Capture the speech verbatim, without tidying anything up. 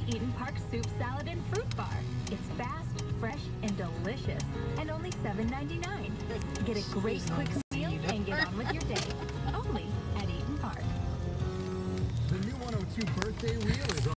Eaton Park Soup Salad and Fruit Bar. It's fast, fresh, and delicious, and only seven ninety-nine. Get a great quick meal and get on with your day. Only at Eaton Park. The new one oh two birthday wheel is on.